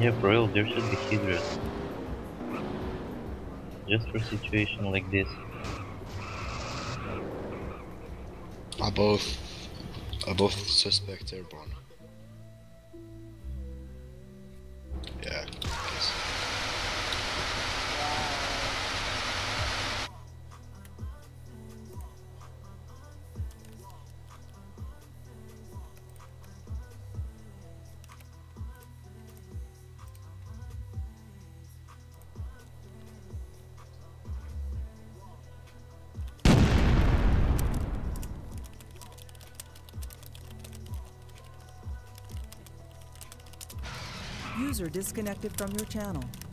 Yeah, for real, there should be Hydras. Just for situation like this. Above suspect airborne. Yeah. Yes. User disconnected from your channel.